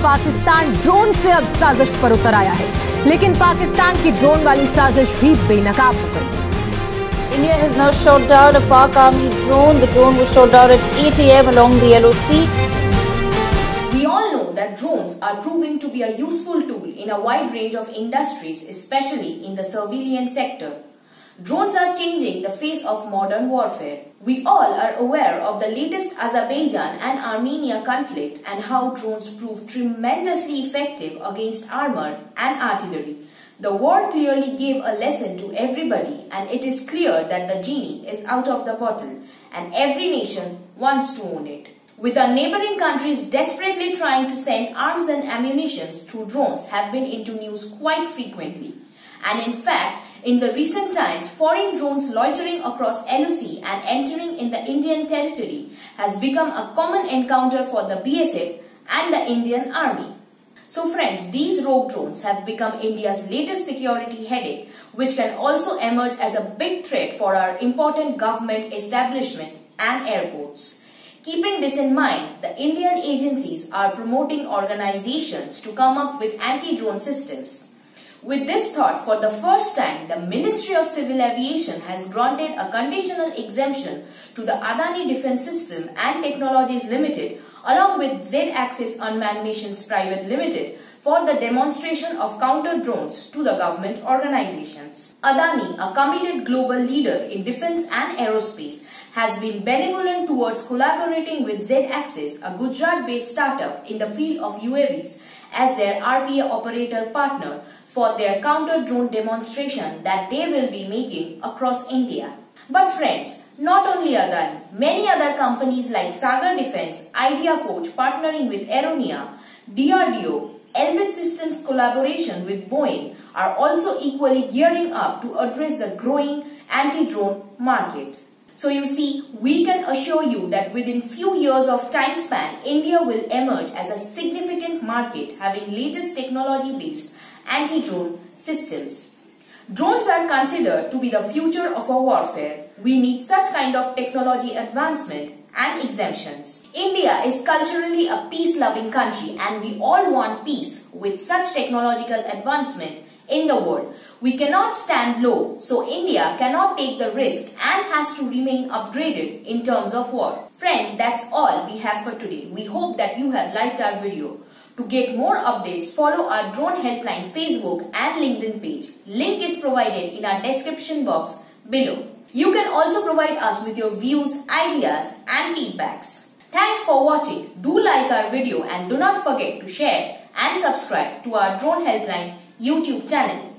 Pakistan drone से अब साजिश पर उतर आया है, लेकिन पाकिस्तान की ड्रोन वाली साजिश भी बेनकाब हो गई। India has now shot down a Pak Army drone. The drone was shot down at 8 a.m. along the LOC. We all know that drones are proving to be a useful tool in a wide range of industries, especially in the surveillance sector. Drones are changing the face of modern warfare. We all are aware of the latest Azerbaijan and Armenia conflict and how drones prove tremendously effective against armor and artillery. The war clearly gave a lesson to everybody, and it is clear that the genie is out of the bottle and every nation wants to own it. With our neighboring countries desperately trying to send arms and ammunition through drones have been into news quite frequently. And in fact, in the recent times, foreign drones loitering across LOC and entering in the Indian territory has become a common encounter for the BSF and the Indian Army. So friends, these rogue drones have become India's latest security headache, which can also emerge as a big threat for our important government establishment and airports. Keeping this in mind, the Indian agencies are promoting organizations to come up with anti-drone systems. With this thought, for the first time, the Ministry of Civil Aviation has granted a conditional exemption to the Adani Defence System and Technologies Limited along with Z-Axis Unmanned Missions Private Limited for the demonstration of counter drones to the government organizations. Adani, a committed global leader in defence and aerospace, has been benevolent towards collaborating with Z-Axis, a Gujarat-based startup in the field of UAVs, as their RPA operator partner for their counter-drone demonstration that they will be making across India. But friends, not only Adani, many other companies like Sagar Defence, IdeaForge partnering with Aeronia, DRDO, Elbit Systems collaboration with Boeing are also equally gearing up to address the growing anti-drone market. So you see, we can assure you that within few years of time span, India will emerge as a significant market having latest technology-based anti-drone systems. Drones are considered to be the future of our warfare. We need such kind of technology advancement and exemptions. India is culturally a peace-loving country and we all want peace with such technological advancement in the world. We cannot stand low, so India cannot take the risk and has to remain upgraded in terms of war. Friends, that's all we have for today. We hope that you have liked our video. To get more updates, follow our Drone Helpline Facebook and LinkedIn page. Link is provided in our description box below. You can also provide us with your views, ideas and feedbacks. Thanks for watching. Do like our video and do not forget to share and subscribe to our Drone Helpline YouTube channel.